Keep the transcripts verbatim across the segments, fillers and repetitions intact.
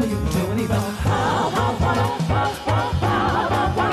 有这地方。跑跑跑跑跑跑跑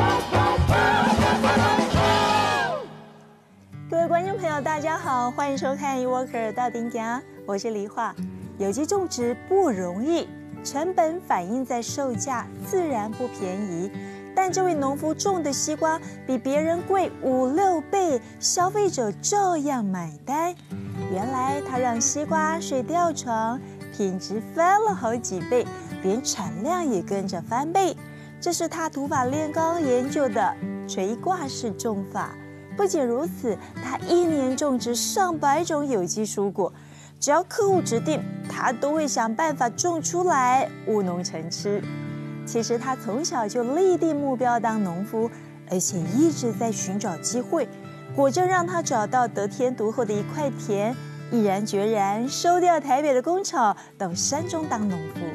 跑。 各位观众朋友，大家好，欢迎收看《eWalker 到顶家》，我是黎化。有机种植不容易，成本反映在售价，自然不便宜。但这位农夫种的西瓜比别人贵五六倍，消费者照样买单。原来他让西瓜睡吊床，品质翻了好几倍，连产量也跟着翻倍。这是他土法炼钢研究的垂挂式种法。不仅如此，他一年种植上百种有机蔬果，只要客户指定，他都会想办法种出来，务农成吃。其实他从小就立定目标当农夫，而且一直在寻找机会，果真让他找到得天独厚的一块田，毅然决然收掉台北的工厂，到山中当农夫。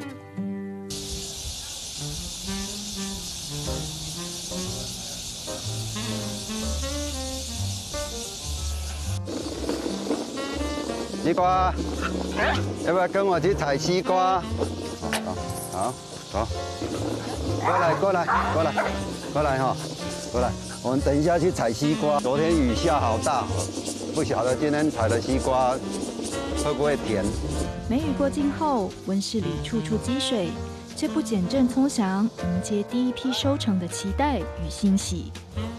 西瓜，要不要跟我去采西瓜？好，好，过来，过来，过来，过来哈，过来。我们等一下去采西瓜。昨天雨下好大，不晓得今天采的西瓜会不会甜。 梅雨过境后，温室里处处积水，却不减郑聪祥迎接第一批收成的期待与欣喜。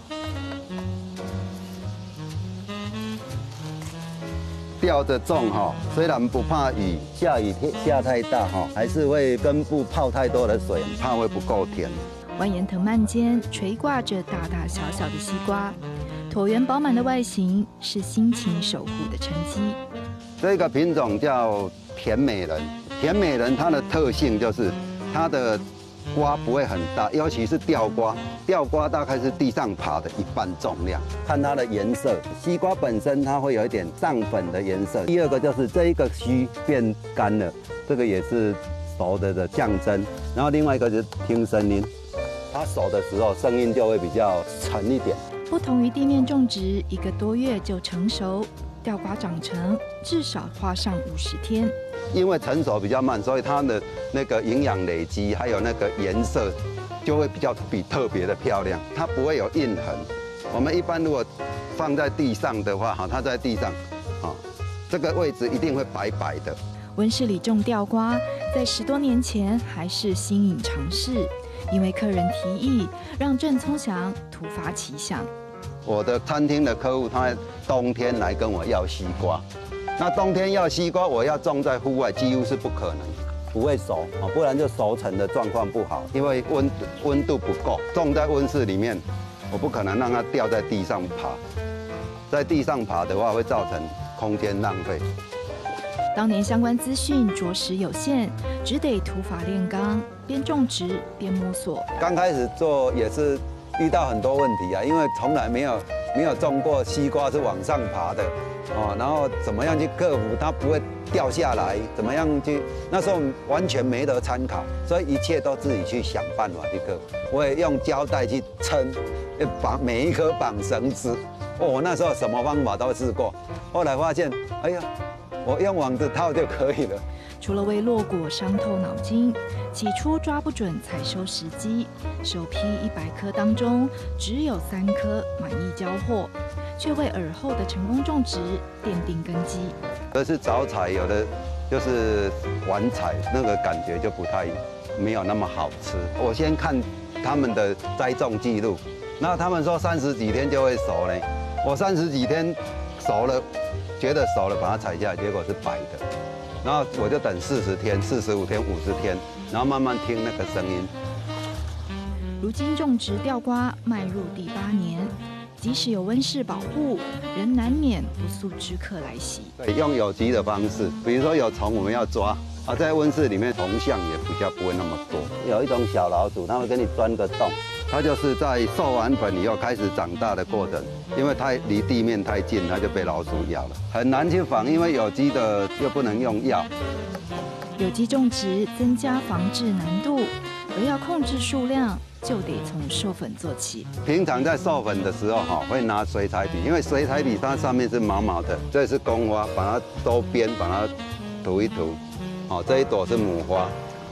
吊着种哈，虽然不怕雨，下雨下太大哈，还是会根部泡太多的水，怕会不够甜。 蜿蜒藤蔓间垂挂着大大小小的西瓜，椭圆饱满的外形是辛勤守护的成绩。 这个品种叫甜美人，甜美人它的特性就是它的瓜不会很大，尤其是吊瓜，吊瓜大概是地上爬的一半重量。看它的颜色，西瓜本身它会有一点上粉的颜色。第二个就是这一个须变干了，这个也是熟的的象征。然后另外一个就是听声音，它熟的时候声音就会比较沉一点。 不同于地面种植，一个多月就成熟，吊瓜长成至少花上五十天。 因为成熟比较慢，所以它的那个营养累积，还有那个颜色，就会比较比特别的漂亮。它不会有印痕。我们一般如果放在地上的话，哈，它在地上，啊，这个位置一定会白白的。 温室里种吊瓜，在十多年前还是新颖尝试，因为客人提议，让郑聪祥突发奇想。 我的餐厅的客户，他冬天来跟我要西瓜。那冬天要西瓜，我要种在户外几乎是不可能，不会熟啊，不然就熟成的状况不好，因为温温度不够。种在温室里面，我不可能让它掉在地上爬，在地上爬的话会造成空间浪费。 当年相关资讯着实有限，只得土法炼钢，边种植边摸索。 刚开始做也是遇到很多问题啊，因为从来没有没有种过西瓜是往上爬的。哦，然后怎么样去克服它不会掉下来？怎么样去？那时候完全没得参考，所以一切都自己去想办法去克服。我也用胶带去撑，绑每一颗绑绳子。哦，那时候什么方法都试过，后来发现，哎呀，我用网子套就可以了。 除了为落果伤透脑筋，起初抓不准采收时机，首批一百颗当中只有三颗满意交货。却为尔后的成功种植奠定根基。 可是早采有的就是晚采，那个感觉就不太没有那么好吃。我先看他们的栽种记录，然后他们说三十几天就会熟呢，我三十几天熟了，觉得熟了把它采下来，结果是白的。然后我就等四十天、四十五天、五十天，然后慢慢听那个声音。 如今种植吊瓜迈入第八年。即使有温室保护，仍难免不速之客来袭。 对，用有机的方式，比如说有虫我们要抓啊，在温室里面虫相也比较不会那么多。有一种小老鼠，它会给你钻个洞，它就是在授完粉以后开始长大的过程，因为它离地面太近，它就被老鼠咬了，很难去防，因为有机的又不能用药。 有机种植增加防治难度，而要控制数量。就得从授粉做起。 平常在授粉的时候，哈，会拿水彩笔，因为水彩笔它上面是毛毛的，这是公花，把它周边把它涂一涂。哦，这一朵是母花，啊，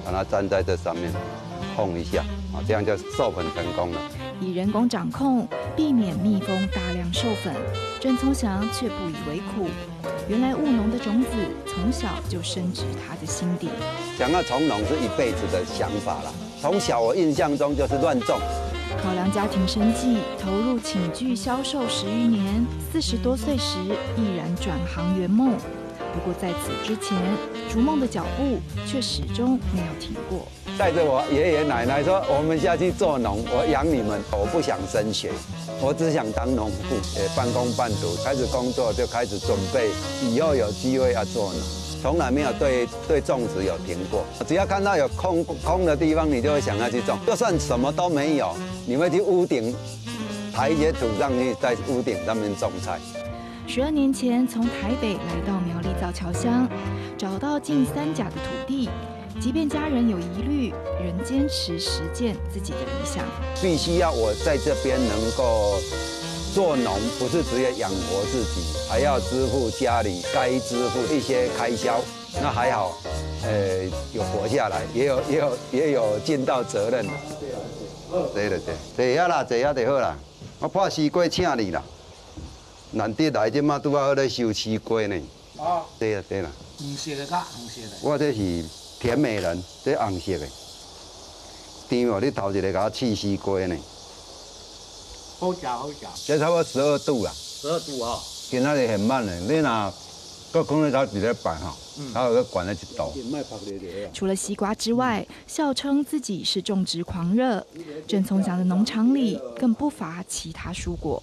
把它粘在这上面，烘一下，啊，这样就授粉成功了。 以人工掌控，避免蜜蜂大量授粉，郑聪祥却不以为苦。原来务农的种子从小就深植他的心底。 想要从农是一辈子的想法啦。从小我印象中就是乱种。 考量家庭生计，投入寝具销售十余年，四十多岁时毅然转行圆梦。不过在此之前，逐梦的脚步却始终没有停过。 带着我爷爷奶奶说：“我们下去做农，我养你们。”我不想升学，我只想当农妇，也半工半读。开始工作就开始准备，以后有机会要做农，从来没有对对种植有停过。只要看到有空空的地方，你就会想要去种。就算什么都没有，你会去屋顶抬一些土上去，在屋顶上面种菜。 十二年前从台北来到苗栗造桥乡，找到近三甲的土地。即便家人有疑虑，仍坚持实践自己的理想。 必须要我在这边能够做农，不是只有养活自己，还要支付家里该支付一些开销。那还好，呃，有活下来，也有也有也有尽到责任。对对对，坐遐啦，坐遐就好啦。我破西瓜请你啦。难得来，即马拄好咧收西瓜呢。哦。对啦对啦。黄色的甲红色的。我这是。甜美人，这红色的，甜哦！你头一个给它试西瓜呢， 好食好食。 这差不多十二度啦。 十二度哦。 今仔日很慢的，你若搁放咧头一礼拜吼，它有个管了一度。 除了西瓜之外，笑称自己是种植狂热。郑聪祥的农场里更不乏其他蔬果。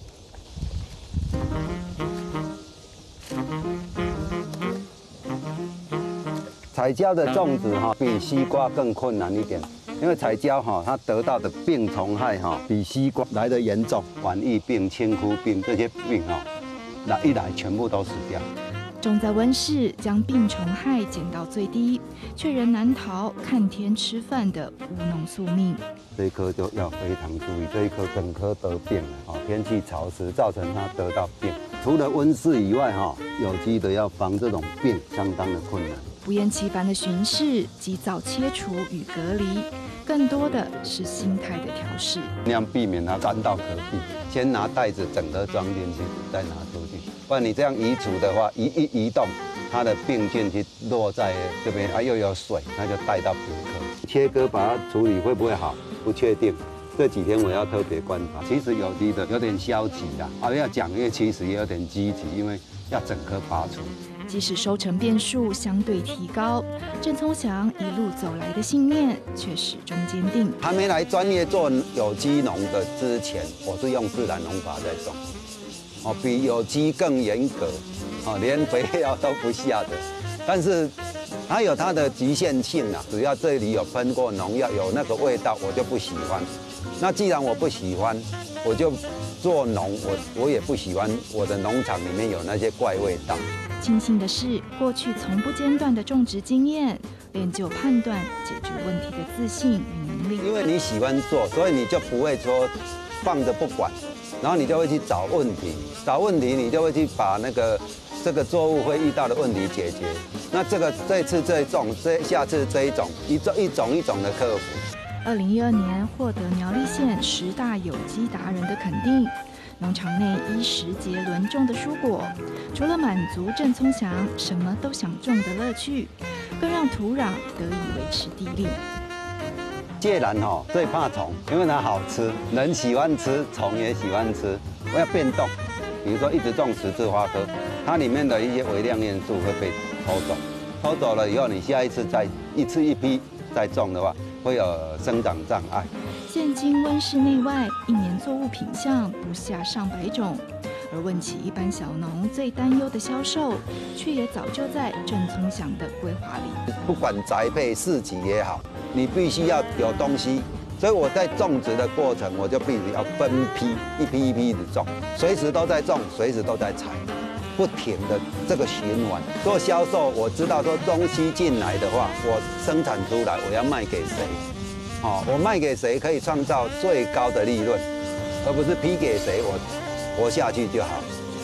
彩椒的种植哈比西瓜更困难一点，因为彩椒哈它得到的病虫害哈比西瓜来的严重，晚疫病、青枯病这些病哈，来一来全部都死掉。 种在温室，将病虫害减到最低，却仍难逃看天吃饭的务农宿命。 这一棵就要非常注意，这一棵整棵得病了哈，天气潮湿造成它得到病。除了温室以外哈，有机的要防这种病相当的困难。 不厌其烦的巡视，及早切除与隔离，更多的是心态的调试， 那样避免它沾到隔壁。先拿袋子整个装进去，再拿出去。不然你这样移除的话，一一移动，它的病菌去落在这边，啊又有水，那就带到别科。切割把它处理会不会好？不确定。这几天我要特别观察。其实有机的有点消极啦，啊要讲，因为其实也有点积极，因为要整颗拔除。 即使收成变数相对提高，郑聪祥一路走来的信念却始终坚定。 还没来专业做有机农的之前，我是用自然农法在种，哦，比有机更严格，哦，连肥料都不下的。但是它有它的局限性啊，只要这里有喷过农药，有那个味道，我就不喜欢。那既然我不喜欢，我就做农，我我也不喜欢我的农场里面有那些怪味道。 庆幸的是，过去从不间断的种植经验，练就判断解决问题的自信与能力。 因为你喜欢做，所以你就不会说放着不管，然后你就会去找问题，找问题你就会去把那个这个作物会遇到的问题解决。那这个这次这一种，这下次这一种，一种一种一种的克服。 二零一二年获得苗栗县十大有机达人的肯定。农场内依时节轮种的蔬果，除了满足郑聪祥什么都想种的乐趣，更让土壤得以维持地力。 芥兰哈最怕虫，因为它好吃，人喜欢吃，虫也喜欢吃。我要变动，比如说一直种十字花科，它里面的一些微量元素会被抽走，抽走了以后，你下一次再一次一批再种的话，会有生长障碍。 现今温室内外，一年作物品项不下上百种，而问起一般小农最担忧的销售，却也早就在郑聪祥的规划里。 不管宅配市集也好，你必须要有东西，所以我在种植的过程，我就必须要分批，一批一批的种，随时都在种，随时都在采，不停的这个循环。做销售，我知道说东西进来的话，我生产出来，我要卖给谁？哦，我卖给谁可以创造最高的利润，而不是批给谁，我活下去就好。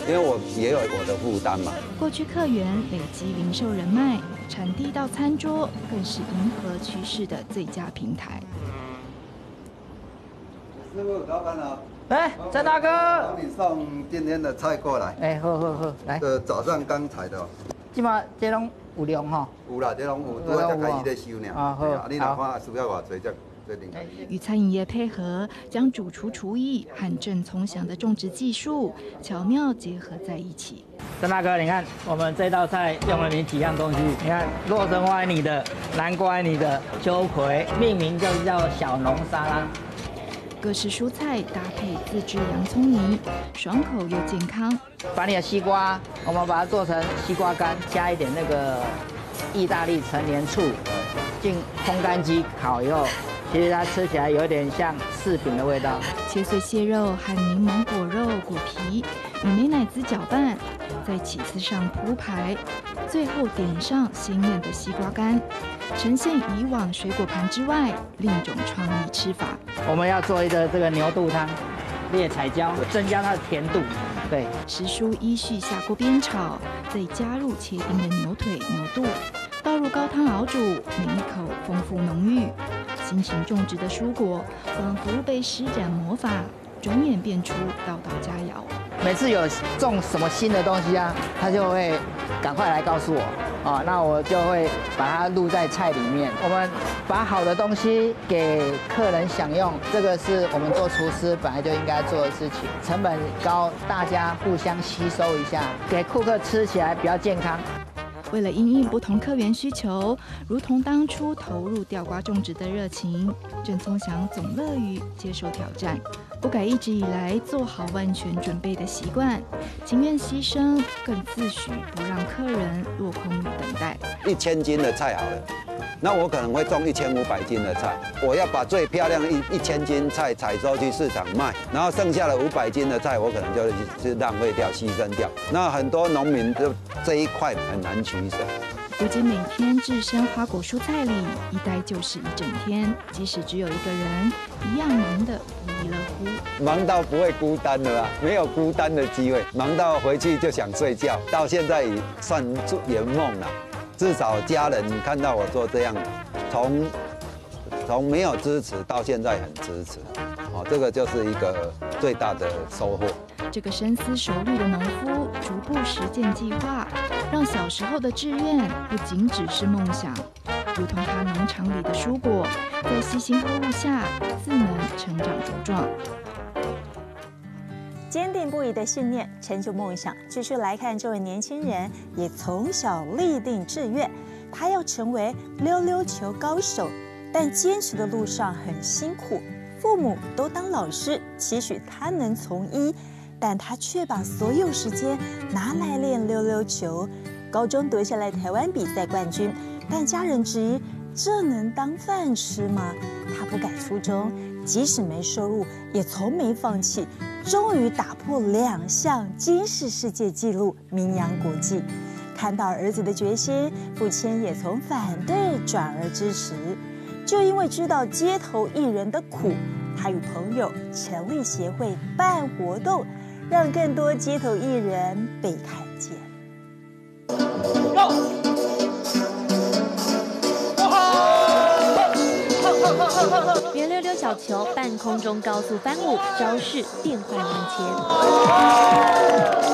因为我也有我的负担嘛。 过去客源累积零售人脉，产地到餐桌更是迎合趋势的最佳平台。 师傅，老板好。 哎，张大哥， 帮你送今天的菜过来。 哎，好好好，来。 这早上刚采的。 即马这拢有量吼。 有啦，这拢有，拄仔才开始在收呢。 啊好。 你若看需要偌济，才决定。 与餐饮业配合，将主厨厨艺和郑聪祥的种植技术巧妙结合在一起。 张大哥，你看我们这道菜用了你几样东西？你看洛神花你的，南瓜你的，秋葵，命名就叫小农沙拉。 各式蔬菜搭配自制洋葱泥，爽口又健康。 把你的西瓜，我们把它做成西瓜干，加一点那个意大利陈年醋，进烘干机烤以后，其实它吃起来有点像柿饼的味道。 切碎蟹肉和柠檬果肉果皮与美乃滋搅拌，在起司上铺排，最后点上鲜艳的西瓜干。呈现以往水果盘之外另一种创意吃法。 我们要做一个这个牛肚汤，列彩椒，增加它的甜度。对， 时蔬依序下锅煸炒，再加入切丁的牛腿、牛肚，倒入高汤熬煮，每一口丰富浓郁。新型种植的蔬果仿佛被施展魔法，转眼变出道道佳肴。 每次有种什么新的东西啊，他就会赶快来告诉我。啊，那我就会把它录在菜里面。我们把好的东西给客人享用，这个是我们做厨师本来就应该做的事情。成本高，大家互相吸收一下，给顾客吃起来比较健康。 为了因应不同客源需求，如同当初投入吊瓜种植的热情，郑聪祥总乐于接受挑战，不改一直以来做好万全准备的习惯，情愿牺牲，更自诩不让客人落空于等待。 一千斤的菜好了，那我可能会种一千五百斤的菜，我要把最漂亮的一一千斤菜采收去市场卖，然后剩下的五百斤的菜，我可能就就浪费掉、牺牲掉。那很多农民就这一块很难取舍。 如今每天置身花果蔬菜里，一待就是一整天，即使只有一个人，一样忙得不亦乐乎。 忙到不会孤单了啊，没有孤单的机会，忙到回去就想睡觉，到现在也算圆梦了。至少家人看到我做这样，从从没有支持到现在很支持，哦，这个就是一个最大的收获。 这个深思熟虑的农夫逐步实践计划，让小时候的志愿不仅只是梦想，如同他农场里的蔬果，在细心呵护下自能成长茁壮。 坚定不移的信念，成就梦想。继续来看，这位年轻人也从小立定志愿，他要成为溜溜球高手，但坚持的路上很辛苦。父母都当老师，期许他能从医，但他却把所有时间拿来练溜溜球。高中夺下来台湾比赛冠军，但家人质疑这能当饭吃吗？他不改初衷，即使没收入，也从没放弃。终于打破两项金氏世界纪录，名扬国际。看到儿子的决心，父亲也从反对转而支持。就因为知道街头艺人的苦，他与朋友成立协会办活动，让更多街头艺人被看见。 圆溜溜小球半空中高速翻舞，招式变幻万千。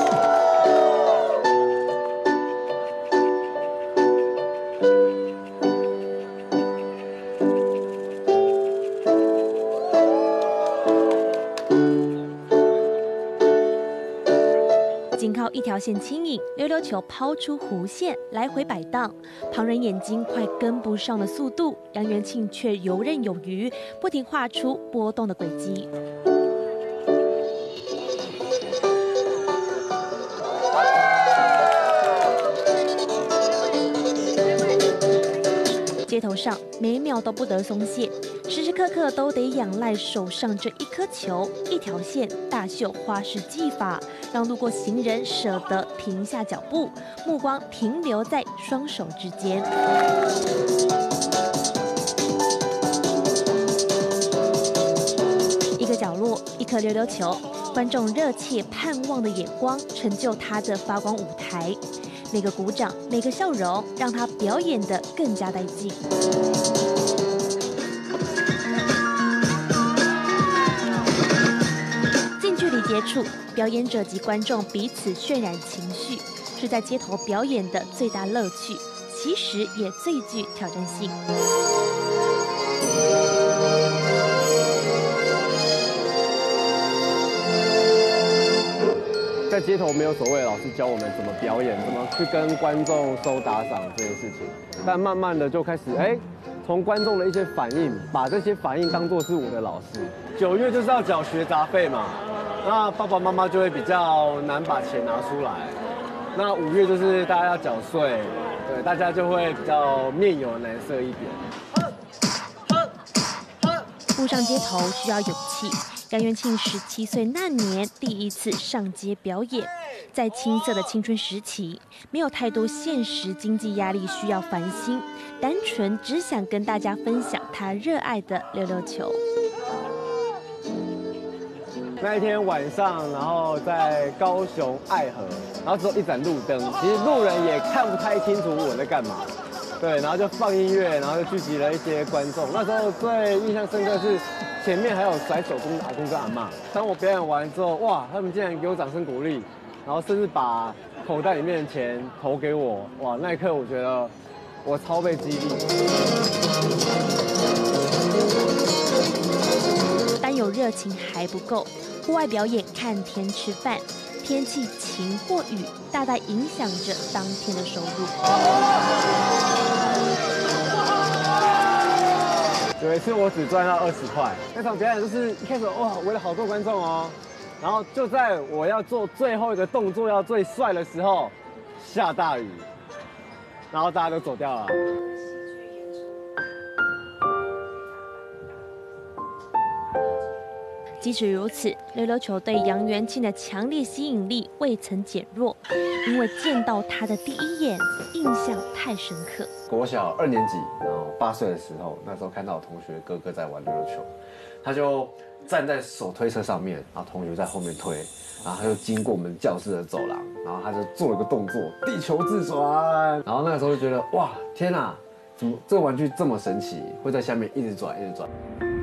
仅靠一条线轻引，溜溜球抛出弧线，来回摆荡，旁人眼睛快跟不上的速度，杨元庆却游刃有余，不停画出波动的轨迹。街头上每秒都不得松懈，时时刻刻都得仰赖手上这一颗球、一条线，大秀花式技法，让路过行人舍得停下脚步，目光停留在双手之间。一个角落，一颗溜溜球， 观众热切盼望的眼光成就他的发光舞台。每个鼓掌，每个笑容，让他表演得更加带劲。近距离接触，表演者及观众彼此渲染情绪，是在街头表演的最大乐趣，其实也最具挑战性。 在街头没有所谓的老师教我们怎么表演，怎么去跟观众收打赏这件事情，但慢慢的就开始哎，从观众的一些反应，把这些反应当作是我的老师。九月就是要缴学杂费嘛，那爸爸妈妈就会比较难把钱拿出来。那五月就是大家要缴税，对，大家就会比较面有难色一点。 步上街头需要勇气。杨元庆十七岁那年第一次上街表演，在青涩的青春时期，没有太多现实经济压力需要烦心，单纯只想跟大家分享他热爱的溜溜球。 那一天晚上，然后在高雄爱河，然后只有一盏路灯，其实路人也看不太清楚我在干嘛。对，然后就放音乐，然后就聚集了一些观众。那时候最印象深刻是前面还有甩手工的阿公跟阿嬷。当我表演完之后，哇，他们竟然给我掌声鼓励，然后甚至把口袋里面的钱投给我。哇，那一刻我觉得我超被激励。 单有热情还不够，户外表演看天吃饭，天气晴或雨，大大影响着当天的收入。 有一次我只赚到二十块，那场表演就是一开始哇围了好多观众哦，然后就在我要做最后一个动作要最帅的时候，下大雨，然后大家都走掉了。 即使如此，溜溜球对杨元庆的强烈吸引力未曾减弱，因为见到他的第一眼，印象太深刻。 国小二年级，然后八岁的时候，那时候看到我同学哥哥在玩溜溜球，他就站在手推车上面，然后同学在后面推，然后他就经过我们教室的走廊，然后他就做了个动作，地球自转，然后那个时候就觉得哇，天哪，怎么这个玩具这么神奇，会在下面一直转一直转。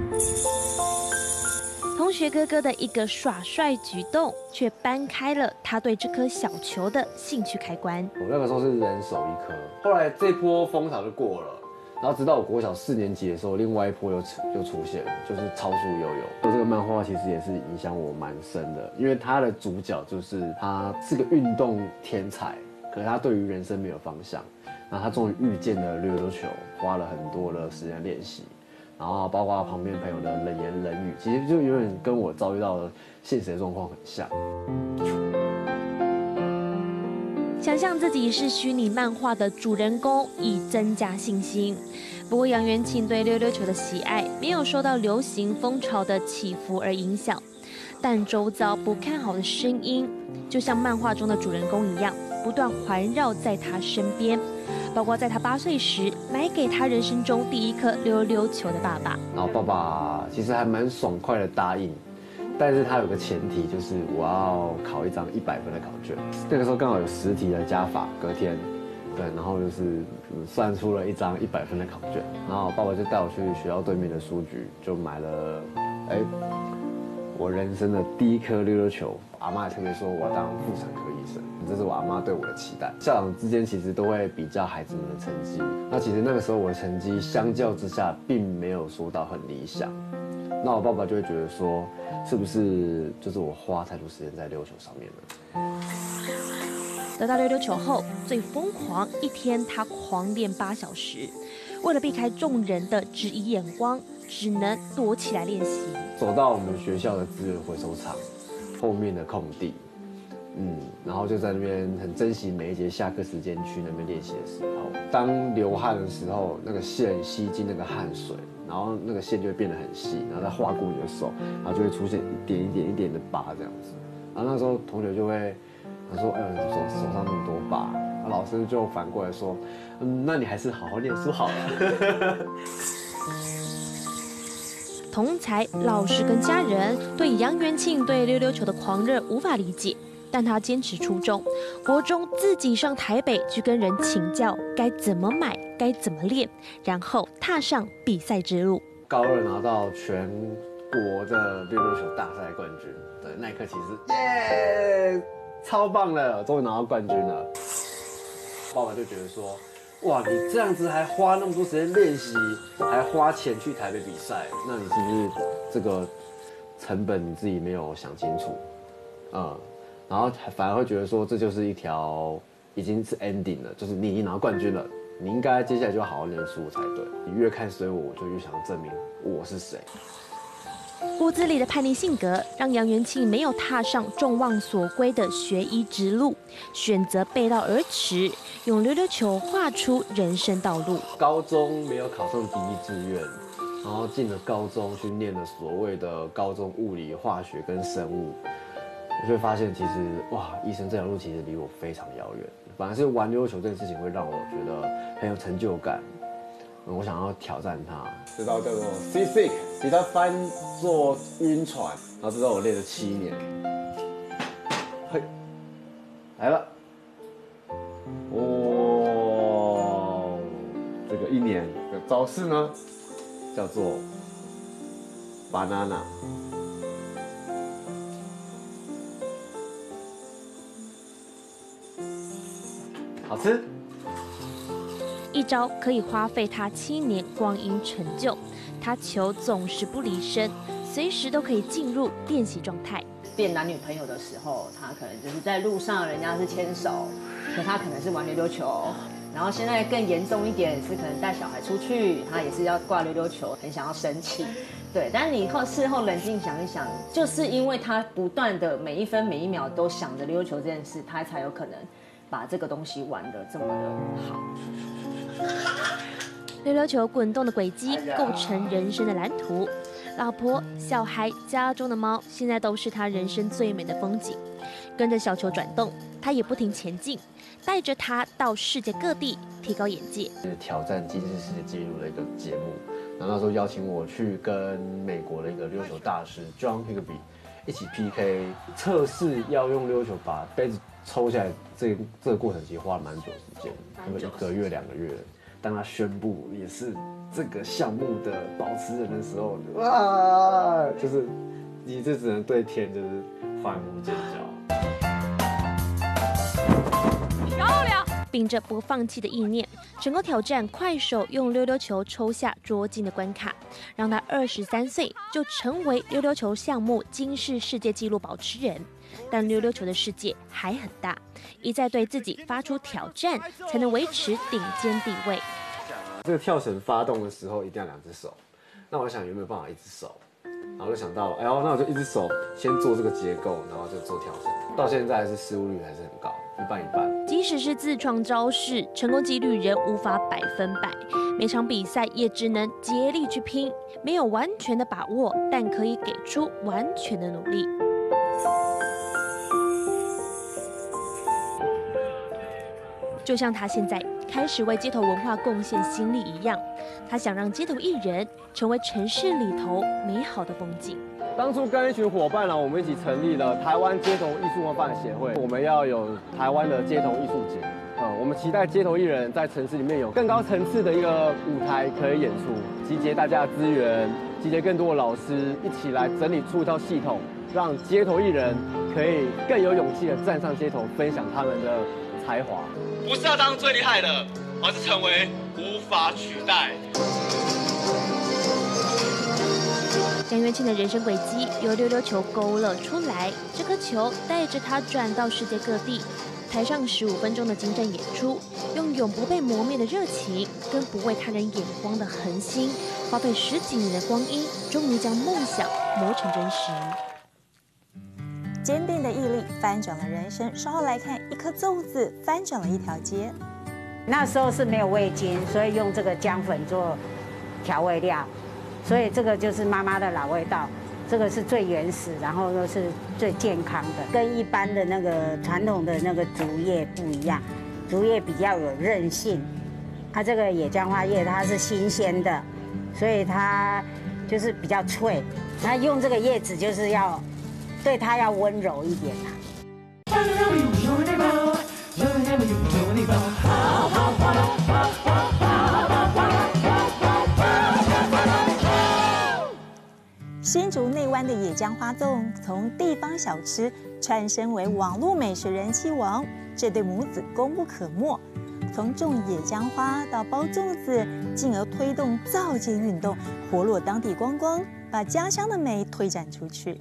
同学哥哥的一个耍帅举动，却搬开了他对这颗小球的兴趣开关。 我那个时候是人手一颗，后来这波风潮就过了，然后直到我国小四年级的时候，另外一波又又出现了，就是超速悠悠。这个漫画其实也是影响我蛮深的，因为它的主角就是他是个运动天才，可是他对于人生没有方向，然后他终于遇见了溜溜球，花了很多的时间练习。然后包括旁边朋友的冷言冷语，其实就有点跟我遭遇到的现实的状况很像。 想象自己是虚拟漫画的主人公，以增加信心。不过杨元庆对溜溜球的喜爱没有受到流行风潮的起伏而影响，但周遭不看好的声音，就像漫画中的主人公一样，不断环绕在他身边。包括在他八岁时买给他人生中第一颗溜溜球的爸爸， 然后爸爸其实还蛮爽快的答应，但是他有个前提，就是我要考一张一百分的考卷。那个时候刚好有实体的加法，隔天，对，然后就是算出了一张一百分的考卷，然后爸爸就带我去学校对面的书局，就买了，哎，我人生的第一颗溜溜球。阿嬷也特别说我要当妇产科医生，这是我阿嬷对我的期待。校长之间其实都会比较孩子们的成绩，那其实那个时候我的成绩相较之下并没有说到很理想，那我爸爸就会觉得说，是不是就是我花太多时间在溜球上面了？ 得到溜溜球后，最疯狂一天，他狂练八小时，为了避开众人的质疑眼光，只能躲起来练习。 走到我们学校的资源回收厂后面的空地，嗯，然后就在那边很珍惜每一节下课时间去那边练习的时候，当流汗的时候，那个线吸进那个汗水，然后那个线就会变得很细，然后再划过你的手，然后就会出现一点一点一点的疤这样子。然后那时候同学就会他说：“哎呦，手手上那么多疤。”然后老师就反过来说：“嗯，那你还是好好念书好了。” 同同才、老师跟家人对杨元庆对溜溜球的狂热无法理解，但他坚持初衷，国中自己上台北去跟人请教该怎么买、该怎么练，然后踏上比赛之路。 高二拿到全国的溜溜球大赛冠军，对，那一刻其实耶，超棒了，终于拿到冠军了。爸爸就觉得说，哇，你这样子还花那么多时间练习，还花钱去台北比赛，那你是不是这个成本你自己没有想清楚？嗯，然后反而会觉得说，这就是一条已经是 ending 了，就是你已经拿到冠军了，你应该接下来就要好好念书才对。你越看衰我，我就越想证明我是谁。 骨子里的叛逆性格，让杨元庆没有踏上众望所归的学医之路，选择背道而驰，用溜溜球画出人生道路。 高中没有考上第一志愿，然后进了高中去念了所谓的高中物理、化学跟生物，我就会发现其实哇，医生这条路其实离我非常遥远。反而是玩溜溜球这件事情会让我觉得很有成就感。我想要挑战它，这招叫做 seasick， 其他翻作晕船，然后这招我练了七年。嘿，来了，哦，这个一年的招式呢，叫做 banana， 好吃。 一招可以花费他七年光阴成就，他球总是不离身，随时都可以进入练习状态。 变男女朋友的时候，他可能就是在路上人家是牵手，可他可能是玩溜溜球。然后现在更严重一点是可能带小孩出去，他也是要挂溜溜球，很想要生气。对，但你后事后冷静想一想，就是因为他不断的每一分每一秒都想着溜溜球这件事，他才有可能把这个东西玩得这么的好。 溜溜球滚动的轨迹构成人生的蓝图，老婆、小孩、家中的猫，现在都是他人生最美的风景。跟着小球转动，他也不停前进，带着他到世界各地提高眼界。 是挑战吉尼斯世界纪录的一个节目，然后那时候邀请我去跟美国的一个溜球大师 John Higby 一起 P K 测试，要用溜球把杯子抽下来，这个这个过程其实花了蛮久时间，那么一个月两个月。当他宣布也是这个项目的保持人的时候，哇，就是你这只能对天就是欢呼尖叫。 漂亮！秉着不放弃的意念，成功挑战快手用溜溜球抽下捉金的关卡，让他二十三岁就成为溜溜球项目金氏世界纪录保持人。但溜溜球的世界还很大，一再对自己发出挑战，才能维持顶尖地位。 这个跳绳发动的时候一定要两只手，那我想有没有办法一只手？然后就想到，哎呦，那我就一只手先做这个结构，然后就做跳绳。到现在是失误率还是很高，一半一半。 即使是自创招式，成功几率仍无法百分百，每场比赛也只能竭力去拼，没有完全的把握，但可以给出完全的努力。就像他现在开始为街头文化贡献心力一样，他想让街头艺人成为城市里头美好的风景。 当初跟一群伙伴呢，我们一起成立了台湾街头艺术文化协会，我们要有台湾的街头艺术节。呃，我们期待街头艺人在城市里面有更高层次的一个舞台可以演出，集结大家的资源，集结更多的老师，一起来整理出一套系统，让街头艺人可以更有勇气的站上街头，分享他们的才华。 不是要当最厉害的，而是成为无法取代。 杨元庆的人生轨迹由溜溜球勾勒出来，这颗球带着他转到世界各地，台上十五分钟的精湛演出，用永不被磨灭的热情跟不为他人眼光的恒心，花费十几年的光阴，终于将梦想磨成真实。 坚定的毅力翻转了人生。稍后来看，一颗粽子翻转了一条街。 那时候是没有味精，所以用这个姜粉做调味料，所以这个就是妈妈的老味道。这个是最原始，然后又是最健康的，跟一般的那个传统的那个竹叶不一样，竹叶比较有韧性，它这个野姜花叶它是新鲜的，所以它就是比较脆。那用这个叶子就是要对它要温柔一点啊。 新竹内湾的野姜花粽从地方小吃窜升为网络美食人气王，这对母子功不可没。从种野姜花到包粽子，进而推动造街运动，活络当地观光，把家乡的美推展出去。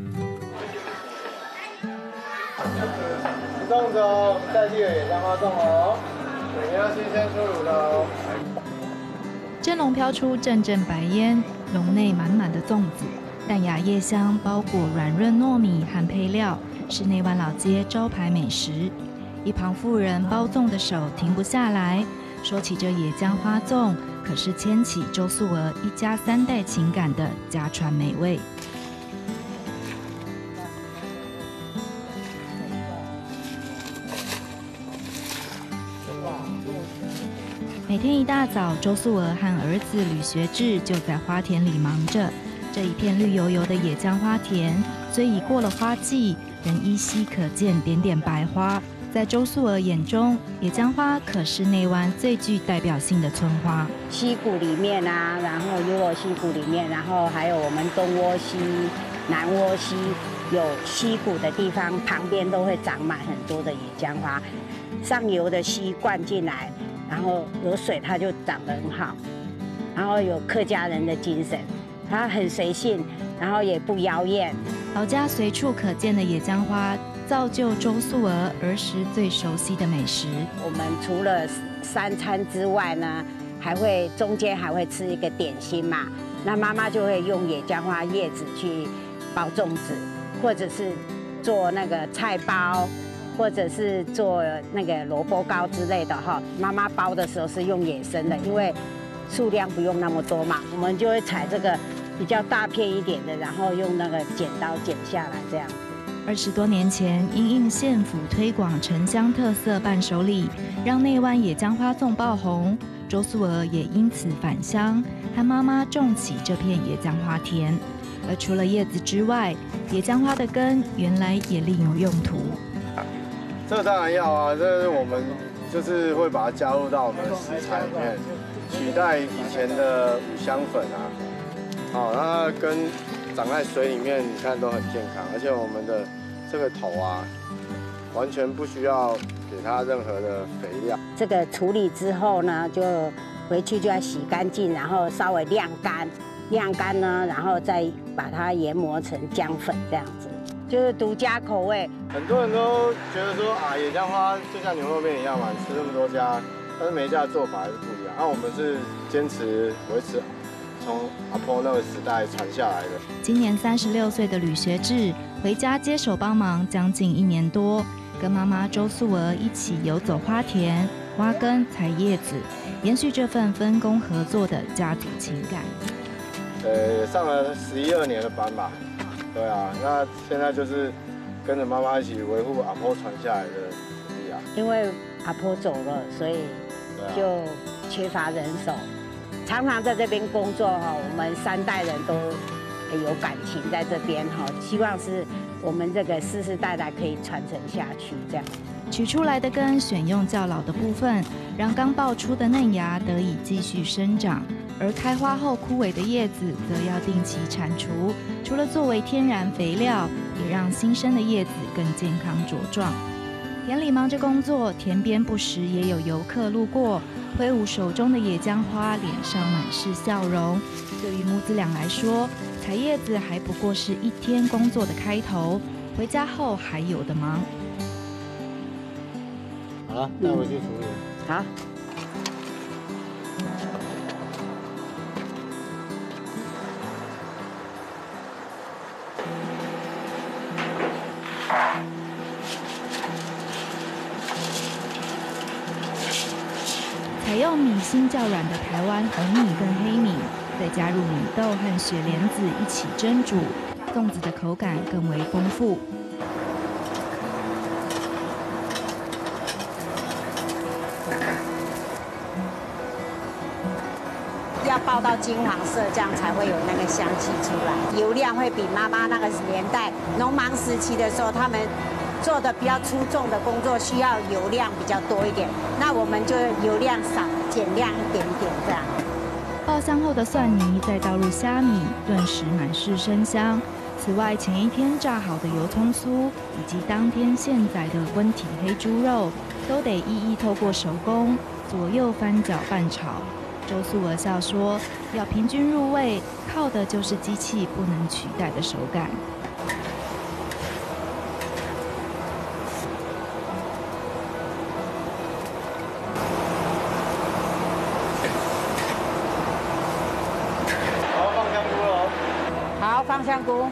粽子哦，在地的野姜花粽哦，你要新鲜出炉的哦。 蒸笼飘出阵阵白烟，笼内满满的粽子，淡雅叶香包裹软润糯米和配料，是内湾老街招牌美食。一旁妇人包粽的手停不下来，说起这野姜花粽，可是牵起周素娥一家三代情感的家传美味。每天一大早，周素娥和儿子吕学志就在花田里忙着。这一片绿油油的野姜花田，虽已过了花季，仍依稀可见点点白花。在周素娥眼中，野姜花可是内湾最具代表性的村花。 溪谷里面啊，然后如果溪谷里面，然后还有我们东窝溪、南窝溪，有溪谷的地方，旁边都会长满很多的野姜花。上游的溪灌进来，然后有水，它就长得很好。然后有客家人的精神，它很随性，然后也不妖艳。 老家随处可见的野姜花，造就周素娥儿时最熟悉的美食。 我们除了三餐之外呢，还会中间还会吃一个点心嘛。那妈妈就会用野姜花叶子去包粽子，或者是做那个菜包，或者是做那个萝卜糕之类的哈。妈妈包的时候是用野生的，因为数量不用那么多嘛，我们就会采这个比较大片一点的，然后用那个剪刀剪下来这样子。 二十多年前，因应县府推广城乡特色伴手礼，让内湾野姜花粽爆红。周素娥也因此返乡，和妈妈种起这片野姜花田。而除了叶子之外，野姜花的根原来也另有用途。 这当然要啊，这是我们就是会把它加入到我们的食材里面，取代以前的五香粉啊。好，那它根长在水里面，你看都很健康，而且我们的这个头啊，完全不需要给它任何的肥料。 这个处理之后呢，就回去就要洗干净，然后稍微晾干，晾干呢，然后再把它研磨成姜粉这样子，就是独家口味。 很多人都觉得说啊，野姜花就像牛肉面一样嘛，吃那么多家，但是每一家的做法还是不一样。那、啊、我们是坚持维持从阿婆那个时代传下来的。 今年三十六岁的吕学志回家接手帮忙将近一年多，跟妈妈周素娥一起游走花田、挖根、采叶子，延续这份分工合作的家族情感。 呃，上了十一二年的班吧。对啊，那现在就是跟着妈妈一起维护阿婆传下来的土地啊。 因为阿婆走了，所以就缺乏人手。常常在这边工作哈，我们三代人都有感情在这边哈，希望是我们这个世世代代可以传承下去这样。 取出来的根选用较老的部分，让刚爆出的嫩芽得以继续生长，而开花后枯萎的叶子则要定期铲除。除了作为天然肥料，也让新生的叶子更健康茁壮。田里忙着工作，田边不时也有游客路过，挥舞手中的野姜花，脸上满是笑容。对于母子俩来说，采叶子还不过是一天工作的开头，回家后还有的忙。 好了，带回去处理。 好。 采用米心较软的台湾红米跟黑米，再加入米豆和雪莲子一起蒸煮，粽子的口感更为丰富。 要爆到金黄色，这样才会有那个香气出来。油量会比妈妈那个年代农忙时期的时候，他们做的比较出众的工作，需要油量比较多一点。那我们就油量少，减量一点点这样。 爆香后的蒜泥再倒入虾米，顿时满是生香。此外，前一天炸好的油葱酥，以及当天现宰的温体黑猪肉，都得一一透过手工左右翻搅拌炒。周素娥笑说：“要平均入味，靠的就是机器不能取代的手感。” 好，放香菇喽。 好，放香菇。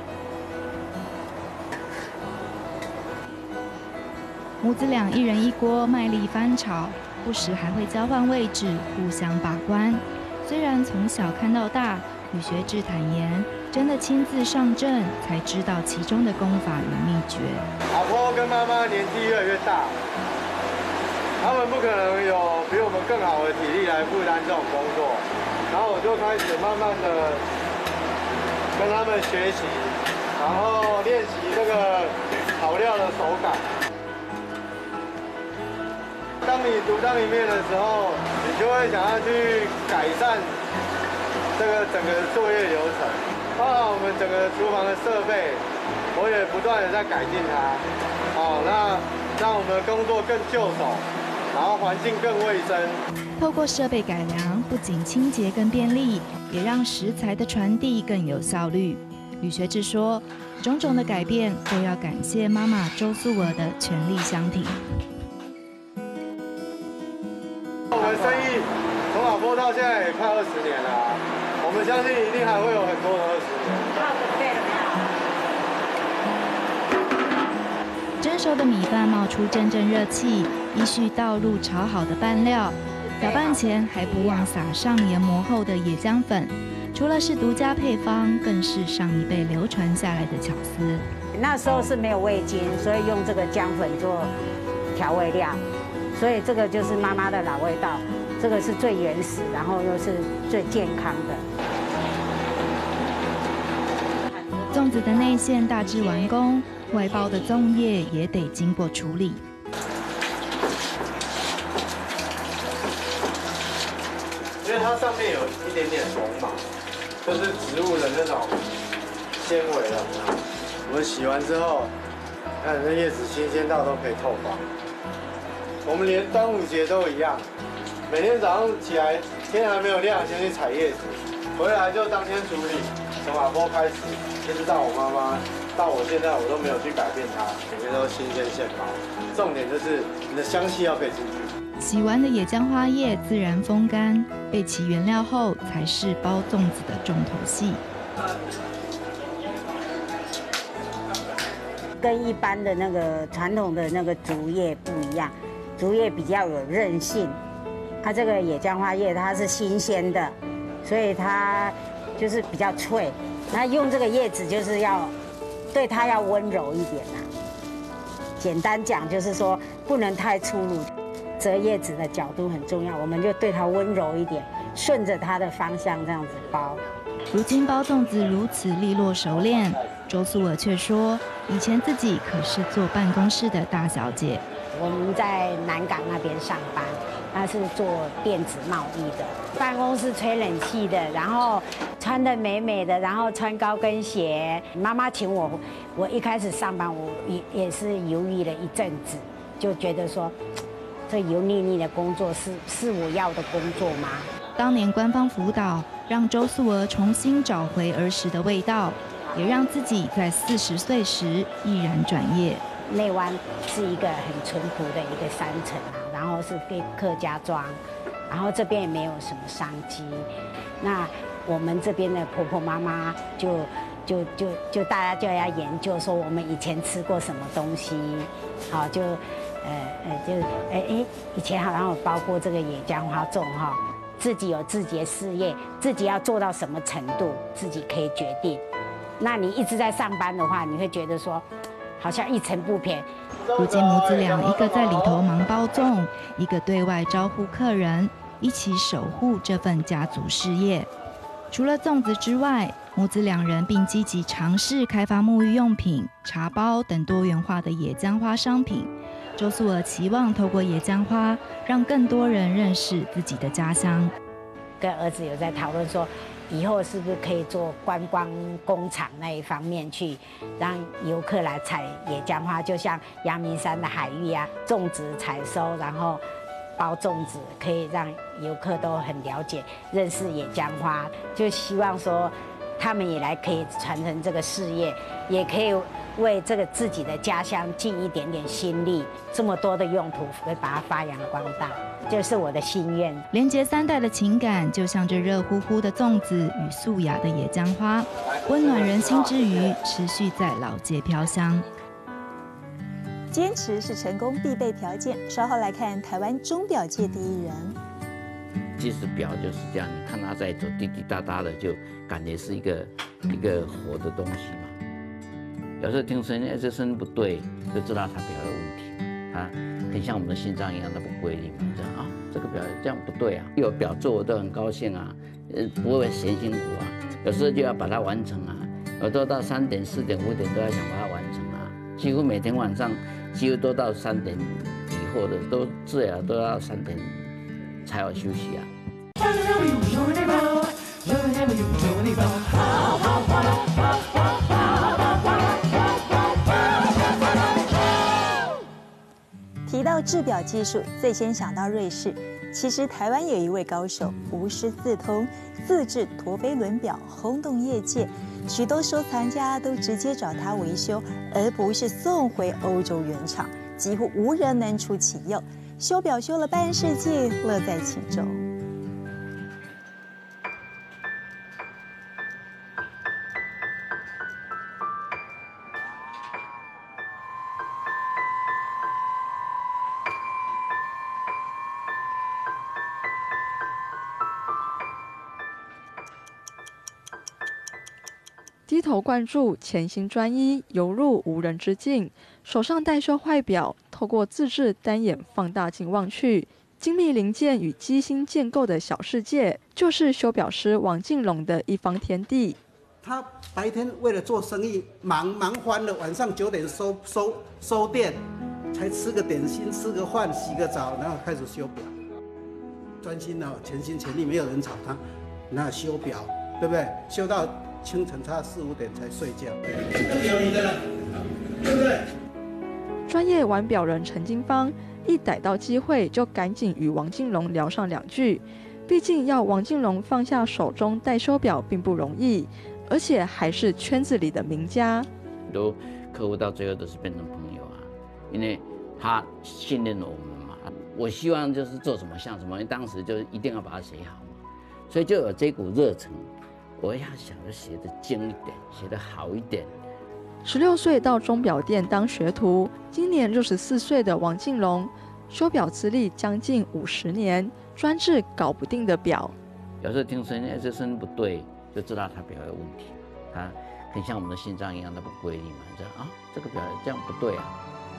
母子俩一人一锅，卖力翻炒，不时还会交换位置，互相把关。虽然从小看到大，吕学志坦言，真的亲自上阵才知道其中的功法与秘诀。 阿婆跟妈妈年纪越来越大，他们不可能有比我们更好的体力来负担这种工作，然后我就开始慢慢的跟他们学习，然后练习这个炒料的手感。当你独当一面的时候，你就会想要去改善这个整个作业流程，包含我们整个厨房的设备，我也不断的在改进它。哦，那让我们的工作更就手，然后环境更卫生。 透过设备改良，不仅清洁更便利，也让食材的传递更有效率。吕学志说，种种的改变都要感谢妈妈周素娥的全力相挺。 我们生意从老坡到现在也快二十年了、啊，我们相信一定还会有很多的二十年。 好准备了没有？ 蒸熟的米饭冒出阵阵热气，依序倒入炒好的拌料，搅拌前还不忘撒上研磨后的野姜粉。除了是独家配方，更是上一辈流传下来的巧思。 那时候是没有味精，所以用这个姜粉做调味料。所以这个就是妈妈的老味道，这个是最原始，然后又是最健康的。 粽子的内馅大致完工，外包的粽叶也得经过处理。 因为它上面有一点点绒毛，就是植物的那种纤维了。我们洗完之后，看这叶子新鲜到都可以透光。我们连端午节都一样，每天早上起来天还没有亮，先去采叶子，回来就当天处理。从阿婆开始，一直到我妈妈，到我现在我都没有去改变它，每天都新鲜现包。重点就是你的香气要可以出去。 洗完的野姜花叶自然风干，备齐原料后才是包粽子的重头戏。 跟一般的那个传统的那个竹叶不一样。竹叶比较有韧性，它这个野姜花叶它是新鲜的，所以它就是比较脆。那用这个叶子就是要对它要温柔一点啊。简单讲就是说不能太粗鲁，折叶子的角度很重要，我们就对它温柔一点，顺着它的方向这样子包。 如今包粽子如此利落熟练，周素娥却说，以前自己可是坐办公室的大小姐。 我们在南港那边上班，他是做电子贸易的，办公室吹冷气的，然后穿得美美的，然后穿高跟鞋。妈妈请我，我一开始上班，我也也是犹豫了一阵子，就觉得说，这油腻腻的工作是是我要的工作吗？ 当年官方辅导，让周素娥重新找回儿时的味道，也让自己在四十岁时毅然转业。 内湾是一个很淳朴的一个山城啊，然后是客家庄，然后这边也没有什么商机。那我们这边的婆婆妈妈就就就就大家就要研究说我们以前吃过什么东西，好就呃呃就哎哎以前好像有包括这个野姜花粽哈，自己有自己的事业，自己要做到什么程度，自己可以决定。那你一直在上班的话，你会觉得说。好像一成不变。 如今母子俩一个在里头忙包粽，一个对外招呼客人， 一起守护这份家族事业。除了粽子之外，母子两人并积极尝试开发沐浴用品、茶包等多元化的野姜花商品。周素娥期望透过野姜花，让更多人认识自己的家乡。 跟儿子有在讨论说，以后是不是可以做观光工厂那一方面去，让游客来采野姜花，就像阳明山的海域啊，种植采收，然后包粽子，可以让游客都很了解、认识野姜花。就希望说，他们也来可以传承这个事业，也可以为这个自己的家乡尽一点点心力。这么多的用途，会把它发扬光大，就是我的心愿。 连结三代的情感，就像这热乎乎的粽子与素雅的野姜花，温暖人心之余，持续在老街飘香。 坚持是成功必备条件。稍后来看台湾钟表界第一人。 其实表就是这样，你看它在走滴滴答答的，就感觉是一个一个活的东西嘛。有时候听声音，哎，这声音不对，就知道它表有问题。它很像我们的心脏一样，它不规律嘛，这样啊，这个表这样不对啊。有表做我都很高兴啊，呃，不会嫌辛苦啊。有时候就要把它完成啊，有都到三点、四点、五点都要想把它完成啊。几乎每天晚上，几乎都到三点以后的，都最少都要三点才有休息啊。 提到制表技术，最先想到瑞士。其实台湾有一位高手，无师自通，自制陀飞轮表，轰动业界。许多收藏家都直接找他维修，而不是送回欧洲原厂，几乎无人能出其右。修表修了半世纪，乐在其中。 低头灌注，潜心专一，游入无人之境。手上待修坏表，透过自制单眼放大镜望去，精密零件与机芯建构的小世界，就是修表师王敬龙的一方天地。 他白天为了做生意忙忙翻了，晚上九点收收收店，才吃个点心，吃个饭，洗个澡，然后开始修表，专心哦，全心全力，没有人吵他，那修表，对不对？修到清晨差四五点才睡觉，有你的了，对不对？ 专业玩表人陈金芳一逮到机会就赶紧与王敬龙聊上两句，毕竟要王敬龙放下手中代修表并不容易，而且还是圈子里的名家。 很多客户到最后都是变成朋友啊，因为他信任了我们嘛。我希望就是做什么像什么，因为当时就是一定要把它写好嘛，所以就有这股热忱。我要想着写得精一点，写得好一点。 十六岁到钟表店当学徒，今年六十四岁的王敬龙，修表资历将近五十年，专治搞不定的表。 有时候听声音，哎，这声音不对，就知道它表有问题。它很像我们的心脏一样，它不规律嘛，这样啊，这个表这样不对啊。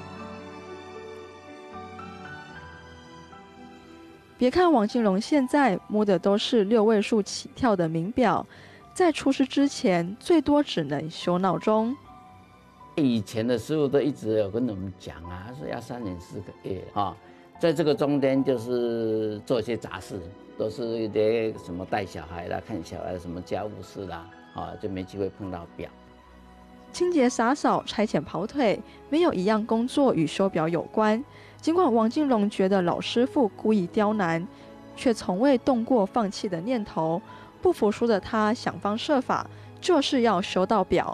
别看王敬龙现在摸的都是六位数起跳的名表，在出师之前，最多只能修闹钟。 以前的师傅都一直有跟我们讲啊，他说要三年四个月啊，在这个中间就是做一些杂事，都是一些什么带小孩啦、看小孩什么家务事啦，啊，就没机会碰到表。 清洁洒扫、拆遣跑腿，没有一样工作与修表有关。尽管王敬龙觉得老师傅故意刁难，却从未动过放弃的念头。不服输的他想方设法，就是要修到表。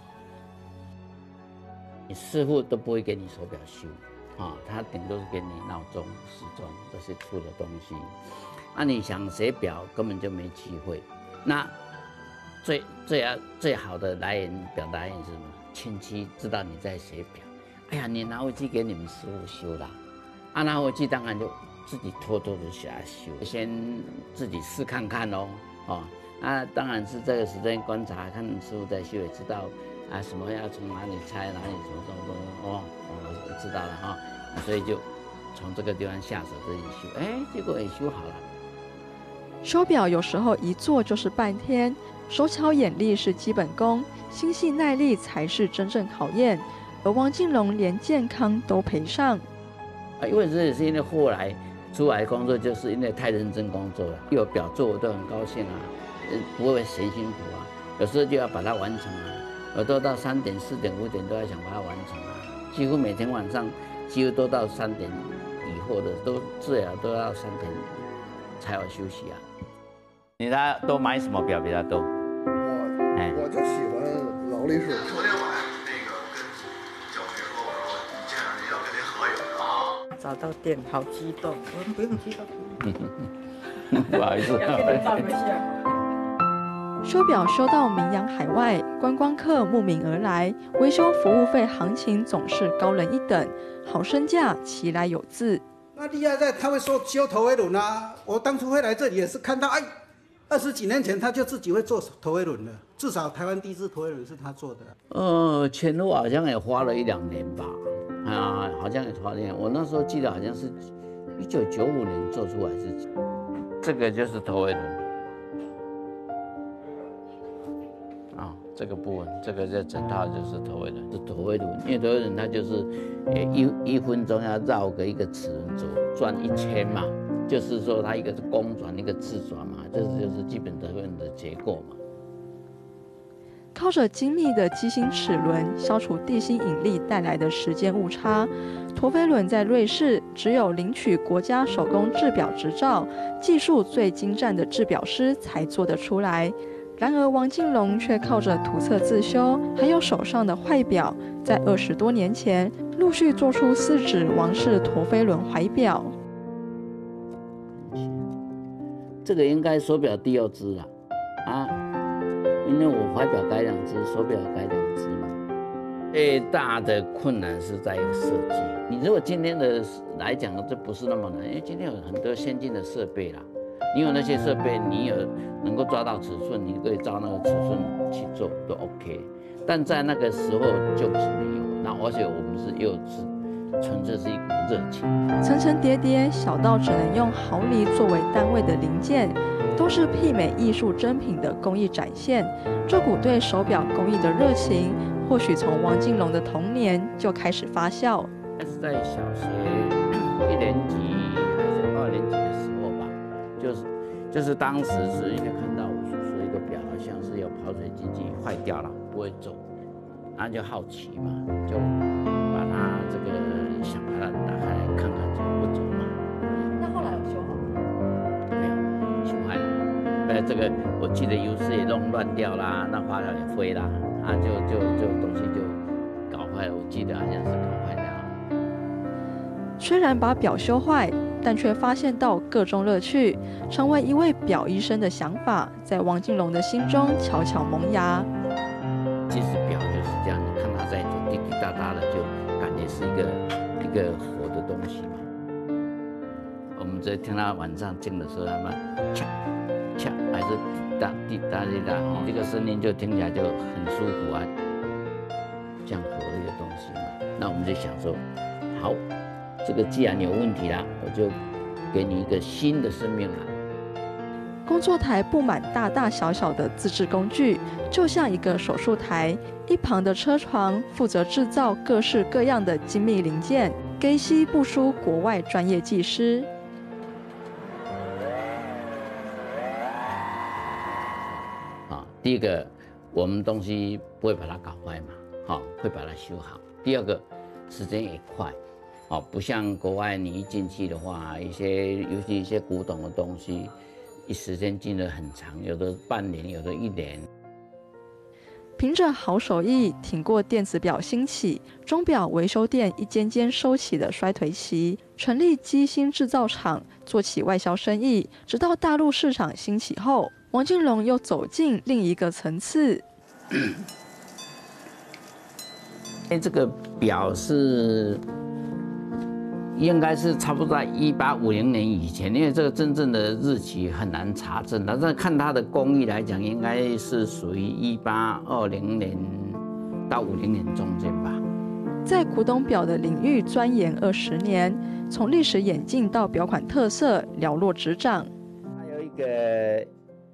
你师傅都不会给你手表修啊，他顶多是给你闹钟、时钟这些粗的东西。啊，你想写表根本就没机会。那最最要最好的来源表达源是什么？亲戚知道你在写表，哎呀，你拿回去给你们师傅修啦。啊，拿回去当然就自己偷偷的下来修，先自己试看看咯，哦，啊，当然是这个时间观察，看师傅在修也知道啊，什么要从哪里拆，哪里什么什么什么，哦，我知道了哈，所以就从这个地方下手自己修，哎，结果也修好了。 手表有时候一做就是半天，手巧眼力是基本功，心细耐力才是真正考验。而王金龙连健康都赔上。 因为这也是因为后来出来工作，就是因为太认真工作了，有表做我都很高兴啊，不会嫌辛苦啊。有时候就要把它完成啊，我都到三点、四点、五点都要想把它完成啊。几乎每天晚上几乎都到三点以后的，都最好都要三点才有休息啊。你他都买什么表比较多？ 我哎，我就喜欢劳力士。 昨天晚上那个跟小梅说，我说见上您要跟您合影啊。 找到店，好激动，我说不用激动。 不好意思， 要跟你照个相。 手表修到名扬海外，观光客慕名而来，维修服务费行情总是高人一等，好身价其来有自。 那厉害在他会说修头尾轮啊，我当初会来这里也是看到，哎，二十几年前他就自己会做头尾轮了，至少台湾第一支头尾轮是他做的。 呃，前后好像也花了一两年吧，啊，好像也花了一年。我那时候记得好像是一九九五年做出来是，这个就是头尾轮。啊，这个部分，这个这整套就是头尾轮，是头尾轮，因为头尾轮它就是，呃，一一分钟要绕个一个齿轮轴转一圈嘛，就是说它一个是公转，一个自转嘛，这就是基本头尾轮的结构嘛。 靠着精密的机芯齿轮消除地心引力带来的时间误差，陀飞轮在瑞士只有领取国家手工制表执照，技术最精湛的制表师才做得出来。然而，王金龙却靠着图册自修，还有手上的坏表，在二十多年前陆续做出四指王氏陀飞轮怀表。 这个应该手表第二只了，啊，因为我怀表改两只，手表改两只嘛。最大的困难是在设计。你如果今天的来讲，这不是那么难，因为今天有很多先进的设备啦。你有那些设备，你有能够抓到尺寸，你可以照那个尺寸去做都 OK。但在那个时候就是没有，那而且我们是又是纯粹是一股热情。 层层叠叠，小到只能用毫厘作为单位的零件，都是媲美艺术珍品的工艺展现。这股对手表工艺的热情，或许从王金龙的童年就开始发酵。 那是在小学一年级还是二年级的时候吧。就是就是当时是因为看到我叔叔一个表好像是有跑水经济坏掉了，不会走，然后就好奇嘛，就把它这个想把它打开来看看怎么不走嘛。 那后来有修好吗？ 没有，修坏了。呃，这个我记得有时也弄乱掉啦，那花料也飞啦，啊就就就东西就搞坏了。我记得好像是搞坏了。 虽然把表修坏，但却发现到各种乐趣，成为一位表医生的想法，在王金龙的心中悄悄萌芽。 其实表就是这样，你看它在走滴滴答答的，就感觉是一个一个活的东西嘛。我们在听它晚上静的时候，它们恰恰还是滴答滴答滴答，哦，这个声音就听起来就很舒服啊，这样活的一个东西嘛。那我们就想说，好。这个既然有问题啦，我就给你一个新的生命啦。 工作台布满大大小小的自制工具，就像一个手术台。一旁的车床负责制造各式各样的精密零件，给西不输国外专业技师。 啊，第一个，我们东西不会把它搞坏嘛，好，会把它修好。第二个，时间也快。哦，不像国外，你一进去的话，一些尤其一些古董的东西，一时间进得很长，有的半年，有的一年。 凭着好手艺，挺过电子表兴起，钟表维修店一间间收起了衰退期，成立机芯制造厂，做起外销生意。直到大陆市场兴起后，王金龙又走进另一个层次。 哎，这个表是。应该是差不多在一八五零年以前，因为这个真正的日期很难查证。但是看它的工艺来讲，应该是属于一八二零年到五零年中间吧。 在古董表的领域钻研二十年，从历史演进到表款特色，了若指掌。 还有一个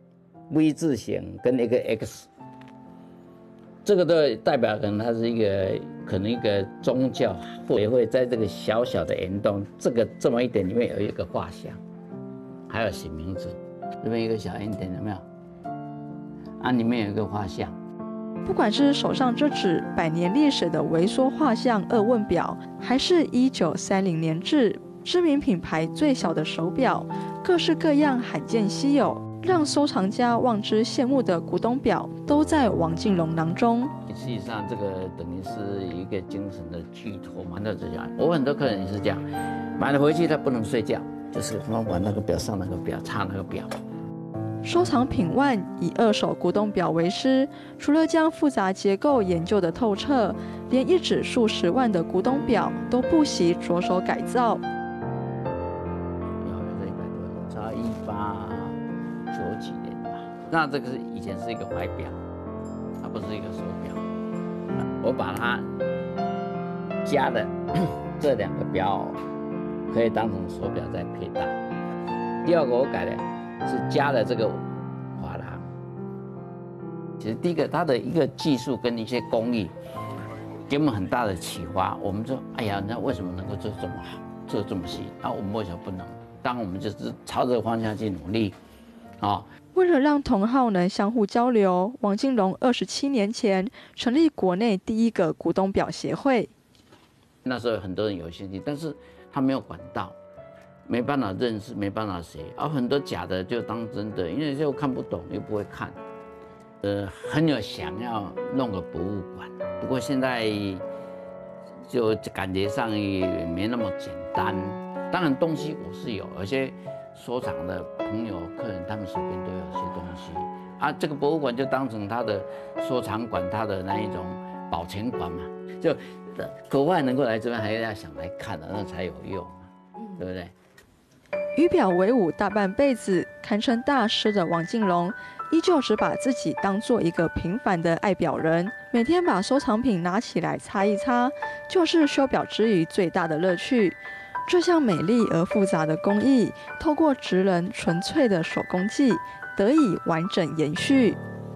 V 字形跟一个 X， 这个都代表可能它是一个可能一个宗教，或也会在这个小小的岩洞，这个这么一点里面有一个画像，还有写名字。这边一个小圆点有没有？啊，里面有一个画像。 不管是手上这纸百年历史的微缩画像二问表，还是一九三零年制知名品牌最小的手表，各式各样罕见稀有，让收藏家望之羡慕的古董表，都在王靖龙囊中。 实际上，这个等于是一个精神的寄托嘛。那这样，我很多客人也是这样，买了回去他不能睡觉，就是往往那个表上那个表，插那个表。 收藏品万以二手古董表为师，除了将复杂结构研究得透彻，连一只数十万的古董表都不惜着手改造。 有有这一百多年，差一八九几年吧。那这个是以前是一个怀表，它不是一个手表。我把它加的这两个表可以当成手表在佩戴。第二个我改的是加了这个珐琅。其实第一个它的一个技术跟一些工艺给我们很大的启发。我们说，哎呀，那为什么能够做这么好，做这么细？啊，我们为什么不能？当然我们就是朝这个方向去努力，啊。 为了让同好能相互交流，王靖龙二十七年前成立国内第一个古董表协会。 那时候很多人有兴趣，但是他没有管道，没办法认识，没办法学，而、啊、很多假的就当真的，因为又看不懂，又不会看，呃，很有想要弄个博物馆，不过现在就感觉上也没那么简单。当然东西我是有，而且收藏的朋友、客人他们手边都有些东西啊，这个博物馆就当成他的收藏馆，他的那一种保存馆嘛，就国外能够来这边，还要想来看的，那才有用，对不对？ 与表为伍大半辈子，堪称大师的王靖龙，依旧只把自己当做一个平凡的爱表人，每天把收藏品拿起来擦一擦，就是修表之余最大的乐趣。这项美丽而复杂的工艺，透过职人纯粹的手工技，得以完整延续。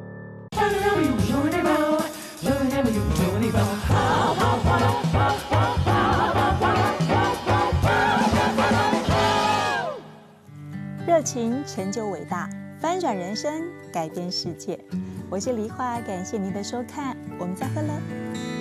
热情成就伟大，翻转人生，改变世界。我是梨花，感谢您的收看，我们再会了。